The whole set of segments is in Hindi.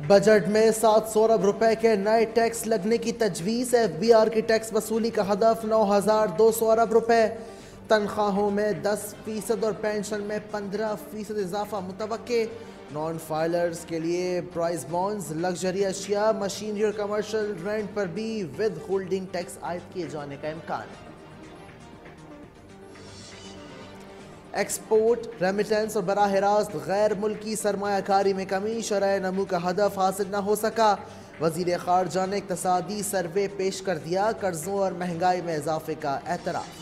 बजट में 700 अरब रुपए के नए टैक्स लगने की तजवीज़। FBI की टैक्स वसूली का हदफ 9,200 अरब रुपए। तनख्वाहों में 10% और पेंशन में 15% इजाफा मुतवक्के। नॉन फाइलर्स के लिए प्राइस बॉन्ड्स, लग्जरी अशिया, मशीनरी और कमर्शियल रेंट पर भी विद होल्डिंग टैक्स आयद किए जाने का इम्कान। एक्सपोर्ट, रेमिटेंस और बराह रास्त गैर मुल्की सरमायाकारी में कमी, शरह नमू का हदफ हासिल न हो सका। वजीर खारजा ने इक्तसादी सर्वे पेश कर दिया, कर्जों और महंगाई में इजाफे का एतराफ़।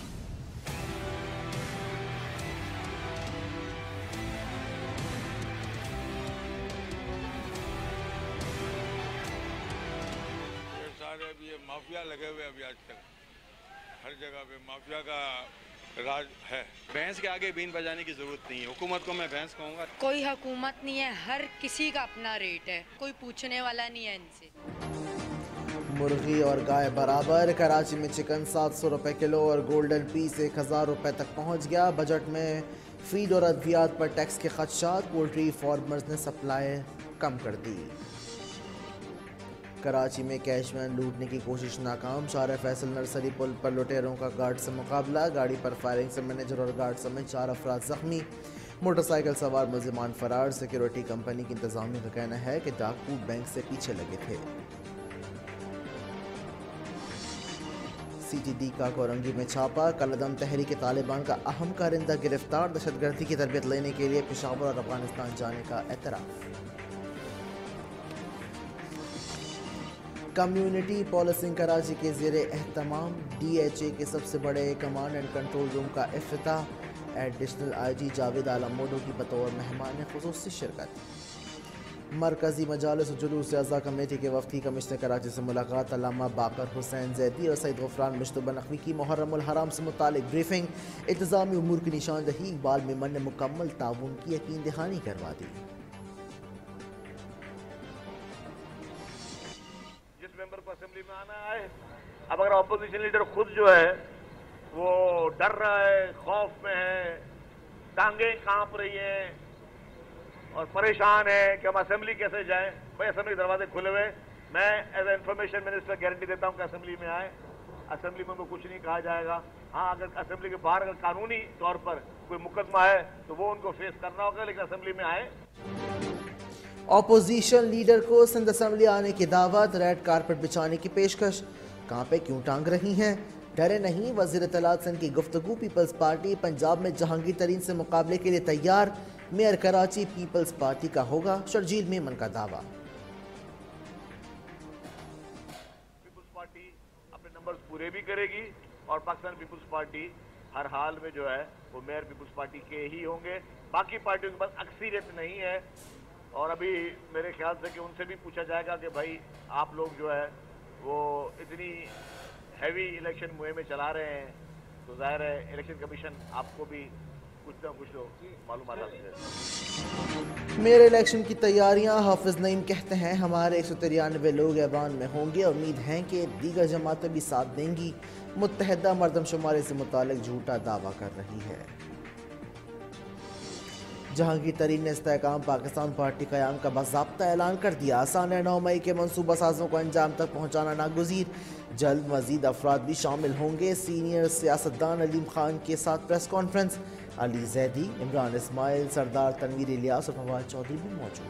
ये माफिया लगे हुए अभी आजकल हर जगह पे माफिया का राज है। भैंस के आगे बीन बजाने की जरूरत नहीं है। हुकूमत को मैं भैंस कहूँगा। कोई हुकूमत नहीं है, हर किसी का अपना रेट है, कोई पूछने वाला नहीं है इनसे। मुर्गी और गाय बराबर। कराची में चिकन 700 रुपए किलो और गोल्डन पीस 1000 रुपए तक पहुंच गया। बजट में फीड और अद्वियात पर टैक्स के खदशात, पोल्ट्री फार्मर्स ने सप्लाई कम कर दी। कराची में कैशवैन लूटने की कोशिश नाकाम। शाह फैसल नर्सरी पुल पर लुटेरों का गार्ड से मुकाबला, गाड़ी पर फायरिंग से मैनेजर और गार्ड समेत 4 अफराद जख्मी। मोटरसाइकिल सवार मुल्जिमान फरार। सिक्योरिटी कंपनी की इंतजामिया का कहना है कि डाकू बैंक से पीछे लगे थे। CTD का कोरंगी में छापा, कलदम तहरीक तालिबान का अहम कारिंदा गिरफ्तार। दहशतगर्दी की तरबियत लेने के लिए पेशावर और अफगानिस्तान जाने का एतराफ़। कम्युनिटी पॉलिसिंग कराची के ज़ेरे एहतमाम। DHA के सबसे बड़े कमांड एंड कंट्रोल रूम का इफ्तिताह। एडिशनल IG जावेद आलम मोडो की बतौर मेहमान खुसूसी शिरकत। मरकज़ी मजालिस और जुलूस अज़ा कमेटी के वफ़दी कमिश्नर कराची से मुलाकात। अल्लामा बाकर हुसैन जैदी और सईद गफरान मुश्तबा नकवी की मुहर्रमुल हराम से मुतालिक ब्रीफिंग। इंतज़ामी उमूर की निशानदही। इकबाल मेमन ने मुकम्मल ताउन की यकीन दहानी करवा दी। मेंबर को असेंबली में आना है। अब अगर अपोजिशन लीडर खुद जो है वो डर रहा है, खौफ में है, टांगे कांप रही हैं और परेशान है कि हम असेंबली कैसे जाएं। भाई असेंबली के दरवाजे खुले हुए। मैं as a information minister guarantee देता हूं कि असेंबली में आए। असेंबली में उनको कुछ नहीं कहा जाएगा। हाँ, अगर असेंबली के बाहर अगर कानूनी तौर पर कोई मुकदमा है तो वो उनको फेस करना होगा, लेकिन असेंबली में आए। ऑपोजिशन लीडर को सिंध असेंबली आने की दावत। रेड कारपेट बिछाने की पेशकश। कहाँ पे क्यों टांग रही हैं? डरे नहीं, वजीर इत्तलात सिंध की गुफ्तगू। पीपल्स पार्टी पंजाब में जहांगीर तरीन से मुकाबले के लिए तैयार। मेयर कराची पीपल्स पार्टी का होगा, शर्जील मेमन का दावा। पीपल्स पार्टी अपने नंबर्स पूरे भी करेगी और पाकिस्तान पीपल्स पार्टी हर हाल में जो है वो मेयर पीपल्स पार्टी के ही होंगे। बाकी पार्टियों के पास अक्सरियत नहीं है और अभी मेरे ख्याल से कि उनसे भी पूछा जाएगा कि भाई आप लोग जो है वो इतनी हैवी इलेक्शन मुहिम में चला रहे हैं तो जाहिर है इलेक्शन कमीशन आपको भी कुछ ना कुछ तो मालूमात है। मेरे इलेक्शन की तैयारियां। हाफिज नईम कहते हैं हमारे 193 लोग ऐवान में होंगे। उम्मीद है कि दीगर जमातें भी साथ देंगी। मुत्तहदा मरदमशुमारी से मुतालिक झूठा दावा कर रही है। जहांगीर तरीन ने इस्तेहकाम पाकिस्तान पार्टी क़याम का बाज़ाब्ता ऐलान कर दिया। आसान 9 मई के मनसूबा साजों को अंजाम तक पहुँचाना नागुज़ीर। जल्द मजीद अफराद भी शामिल होंगे। सीनियर सियासतदान अलीम खान के साथ प्रेस कॉन्फ्रेंस। अली जैदी, इमरान इस्माइल, सरदार तनवीर इलियास और फवाद चौधरी भी मौजूद।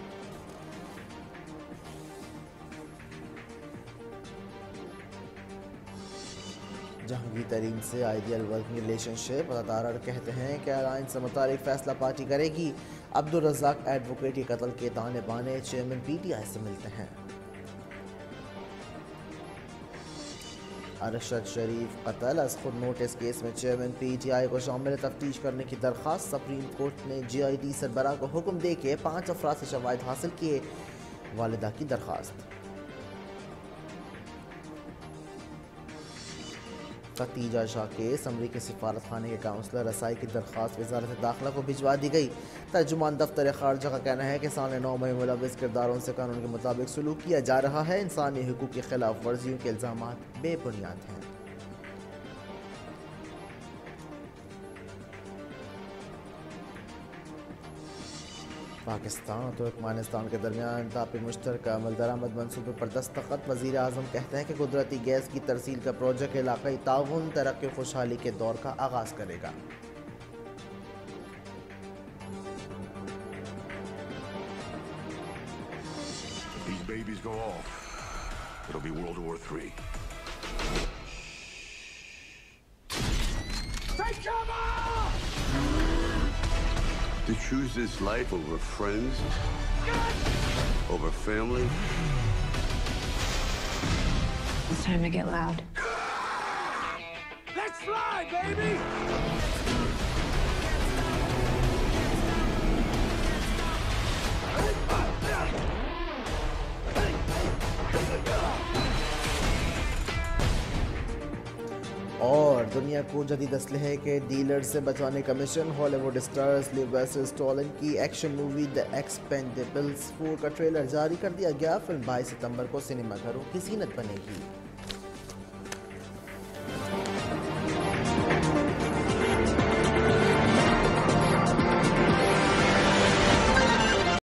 जहांगीर तरीन से आइडियल वर्किंग रिलेशनशिप। अदादार कहते हैं कि अलायंस से मुतालिक फैसला पार्टी करेगी। अब्दुल रज़ाक एडवोकेट के कत्ल के ताने बाने चेयरमैन PTI से मिलते हैं। अरशद शरीफ कत्ल अज खुद नोटिस केस में चेयरमैन PTI को शामिल तफ्तीश करने की दरख्वास्त। सुप्रीम कोर्ट ने JID सरबराह को हुक्म दे के 5 अफराद से शवाहिद हासिल किए। वालिदा की दरख्वास्त। खतीजा शाह केस। अमरीकी सिफारत खाने के काउंसलर रसाई की दरख्वास्त वजारत दाखिला को भिजवा दी गई। तर्जुमान दफ्तर खारजा का कहना है कि साल 9 मई मुलविस किरदारों से कानून के मुताबिक सलूक किया जा रहा है। इंसानी हुकूक की खिलाफ वर्जियों के इल्ज़ामात बेबुनियाद हैं। पाकिस्तान और तुर्कमानिस्तान के दरमियान तापी मुश्तरका अमल दरामद मनसूबे पर दस्तखत। वज़ीर आज़म कहते हैं कि कुदरती गैस की तरसील का प्रोजेक्ट इलाक़ाई ताउन तरक्की खुशहाली के दौर का आगाज़ करेगा। These babies go off. It'll be World War III. Take cover! To choose this life over friends, over family. It's time to get loud. Let's fly, baby! और दुनिया को जदीद असलहे के डीलर से बचाने का mission. Hollywood star Sylvester Stallone की एक्शन मूवी द एक्सपेंडेबल्स 4 का ट्रेलर जारी कर दिया गया। फिल्म 22 सितंबर को सिनेमाघरों की ज़ीनत बनेगी।